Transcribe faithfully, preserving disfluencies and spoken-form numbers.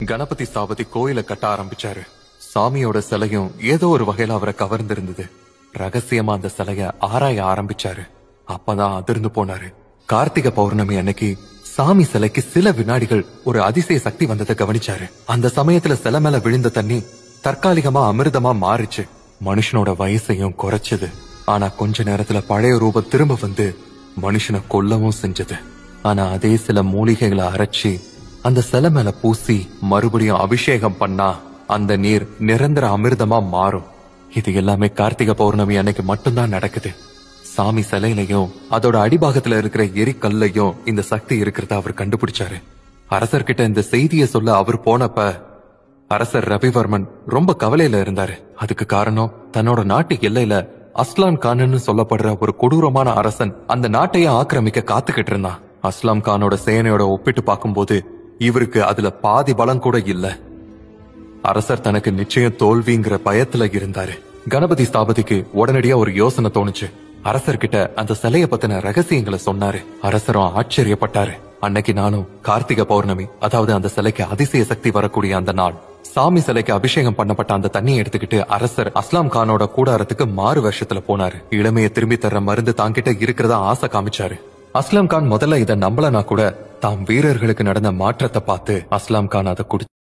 கணபதி ஸ்தாபதி கோயில கட்ட ஆரம்பிச்சாரு. சாமியோட சிலையும் ஏதோ ஒரு வகையில அவரை கவர்ந்திருந்தது. ரகசியமா அந்த சிலைய ஆராய ஆரம்பிச்சாரு. அப்பதான் அதிர்ந்து போனாரு. கார்த்திகை பௌர்ணமி அன்னைக்கு சாமி சிலைக்கு சில வினாடிகள் ஒரு அதிசய சக்தி வந்ததை கவனிச்சாரு. அந்த சமயத்துல சிலை மேல விழுந்த தண்ணி தற்காலிகமா அமிர்தமா மாறிச்சு. மனுஷனோட வயசையும் குறைச்சது. ஆனா கொஞ்ச நேரத்துல பழைய ரூபம் திரும்ப வந்து மனுஷனை கொல்லவும் செஞ்சது. ஆனா அதே சில மூலிகைகளை அரைச்சி அந்த சிலை மேல பூசி மறுபடியும் அபிஷேகம் பண்ணா அந்த நீர் நிரந்தர அமிர்தமா மாறும். இது எல்லாமே கார்த்திகை பௌர்ணமி அன்னைக்கு மட்டும்தான் நடக்குது. சாமி சிலையிலையும் அதோட அடிபாகத்துல இருக்கிற எரிக்கல்லையும் இந்த சக்தி இருக்கிறத அவர் கண்டுபிடிச்சாரு. அரசர்கிட்ட இந்த செய்தியை சொல்ல அவர் போனப்ப அரசர் ரவிவர்மன் ரொம்ப கவலையில இருந்தாரு. அதுக்கு காரணம் தன்னோட நாட்டு எல்லையில அஸ்லாம் கான்னு சொல்லப்படுற ஒரு கொடூரமான அரசன் அந்த நாட்டையே ஆக்கிரமிக்க காத்துக்கிட்டு இருந்தான். அஸ்லாம் கானோட சேனையோட ஒப்பிட்டு பார்க்கும்போது இவருக்கு அதுல பாதி பலம் கூட இல்ல. அரசர் தனக்கு நிச்சயம் தோல்விங்கிற பயத்துல இருந்தாரு. கணபதி ஸ்தாபதிக்கு உடனடியா ஒரு யோசனை தோணுச்சு. அரசர்கிட்ட அந்த சிலைய பத்தின ரகசியங்களை சொன்னாரு. அரசரும் ஆச்சரியப்பட்டாரு. அன்னைக்கு நானும் கார்த்திகை பௌர்ணமி, அதாவது அந்த சிலைக்கு அதிசய சக்தி வரக்கூடிய அந்த நாள், சாமி சிலைக்கு அபிஷேகம் பண்ணப்பட்ட அந்த தண்ணியை எடுத்துக்கிட்டு அரசர் அஸ்லாம் கானோட கூடாரத்துக்கு மாறு வேஷத்துல போனாரு. இளமையை திரும்பி தர்ற மருந்து தாங்கிட்ட இருக்கிறதா ஆசை காமிச்சாரு. அஸ்லாம் கான் முதல்ல இதை நம்பலனா கூட தாம் வீரர்களுக்கு நடந்த மாற்றத்தை பார்த்து அஸ்லாம் கான் அதை குடி